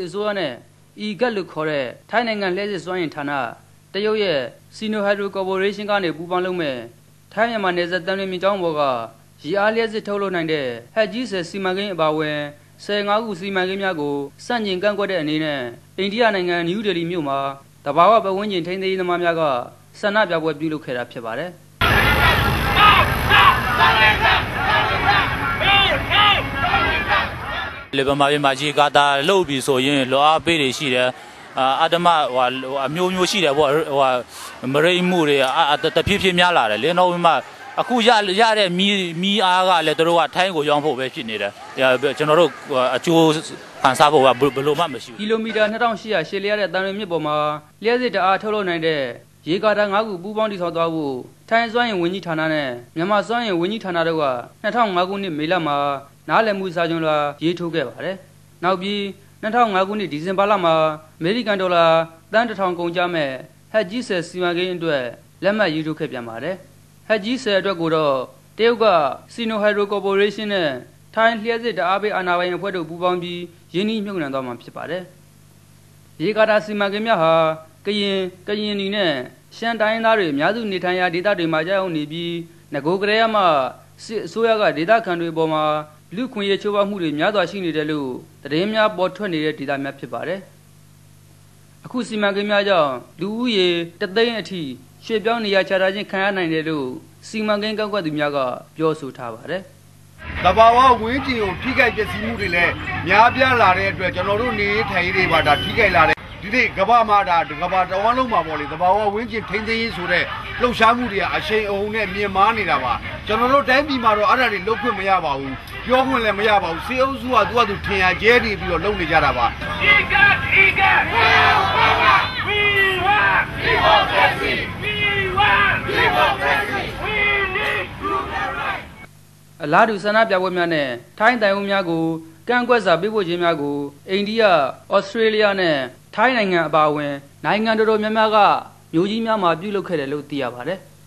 စစ်ဆိုးရနဲ့ဤကတ်လို့ခေါ်တဲ့ထိုင်းနိုင်ငံလျှက်စစ်စွမ်းရင်ဌာနတရုတ်ရဲ့စီနိုဟိုက်ဒရိုကော်ပိုရေးရှင်းကနေပူးပေါင်းလုပ်မဲ့ထိုင်းမြန်မာနယ်စပ်တန်လွင်မြစ်ကြောင်းပေါ်ကရေအားလျှက်စစ်ထုတ်လုပ်နိုင်တဲ့ဟက်ကြီးဆယ်စီမံကိန်းအပါအဝင်15ခုစီမံကိန်းများကိုစန့်ကျင်ကန့်ကွက်တဲ့အနေနဲ့အိန္ဒိယနိုင်ငံနယူးဒေလီမြို့မှာတဘာဝပတ်ဝန်းကျင်ထိန်းသိမ်းရေးသမားများကဆန္ဒပြပွဲပြုလုပ်ခဲ့တာဖြစ်ပါတယ်လေဗမာပြည်မှာရေကာတာလှုပ်ပြီးဆိုရင်လောအားပေးတွေရှိတယ်အာဓမအမျိုးမျိုးရှိတယ်ပေါ့မရိမှုတွေတဖြည်းဖြည်းများလာတယ်လင်းတော့မှအခုရတဲ့မီအားကလည်းတို့ကထိုင်းကိုရောင်းဖို့ပဲဖြစ်နေတယ်ကျွန်တော်တို့အကျိုးခံစားဖို့ကဘယ်လိုမှမရှိဘူးကီလိုမီတာ2800ရှည်လျားတဲ့တန်လွင်မြစ်ပေါ်မှာလျှက်စစ်တအားထုတ်လုပ်နိုင်တဲ့ရေကာတာ9ခုပူးပေါင်းတည်ဆောက်သွားဖို့ထိုင်းစွမ်းအင်ဝန်ကြီးဌာနနဲ့မြန်မာစွမ်းအင်ဝန်ကြီးဌာနတို့က2005ခုနှစ်မေလမှာနားလည်မှုစာချုပ်လွှာရေးထိုးခဲ့ပါတယ်။နောက်ပြီး2005ခုနှစ်ဒီဇင်ဘာလမှာအမေရိကန်ဒေါ်လာတန်း1000ကုန်ကျမဲ့ဟက်ကြီးဆယ်စီမံကိန်းအတွက်လက်မှတ်ရေးထိုးခဲ့ပြန်ပါတယ်။ဟက်ကြီးဆယ်အတွက်ကိုတော့တရုတ်ကစီနိုဟိုက်ဒရိုကော်ပိုရေးရှင်းနဲ့ထိုင်းလျှက်စစ်တအားပေးအာဏာပိုင်အဖွဲ့တို့ပူးပေါင်းပြီးရင်းနှီးမြှုပ်နှံသွားမှာဖြစ်ပါတယ်။ရေကာတာစီမံကိန်းများဟာကရင်နီနဲ့ရှမ်းတိုင်းသားတွေအများစုနေထိုင်ရာဒေသတွေမှာကြာရောက်နေပြီးငကိုကလေးမှစစ်အစိုးရကဒေသခံတွေပေါ်မှာလူခွင့်ရေးချိုးဖောက်မှုတွေများစွာရှိနေတယ်လို့သတင်းများပေါ်ထွက်နေတဲ့ဒေသများဖြစ်ပါတယ်။အခုစီမံကိန်းများကြောင့်လူဦးရေ3သိန်းအထိရွှေ့ပြောင်းနေရာချထားခြင်းခံရနိုင်တယ်လို့စီမံကိန်းကောက်ကွက်သူများကပြောဆိုထားပါတယ်။တဘာဝဝင်းကျင်ကိုထိခိုက်ပျက်စီးမှုတွေလည်းများပြားလာတဲ့အတွက်ကျွန်တော်တို့နေထိုင်ရေးတွေပါဒါထိခိုက်လာတဲ့ဒီနေ့ကမ္ဘာမှာဒါကမ္ဘာတဝန်းလုံးမှာပေါ့လေတဘာဝဝင်းကျင်ထိန်းသိမ်းရေးဆိုတဲ့လှုပ်ရှားမှုတွေကအရှိန်အဟုန်နဲ့မြင့်မားနေတာပါကျွန်တော်တို့တိုင်းပြည်မှာတော့အဲ့ဒါတွေလုပ်ခွင့်မရပါဘူးပြောခွင့်လည်းမရပါဘူးစေအုပ်စုကသူထင်ရကျဲနေပြီးတော့လုပ်နေကြတာပါအလားတူဆန္ဒပြပွဲများနဲ့ထိုင်းတိုင်ဝမ်များကိုကန့်ကွက်စာပေးပို့ခြင်းများကိုအိန္ဒိယ၊ဩစတြေးလျနဲ့ထိုင်းနိုင်ငံအပါအဝင်နိုင်ငံတော်တော်များများကမြို့ကြီးများမှာပြုလုပ်ခဲ့တယ်လို့သိရပါတယ်။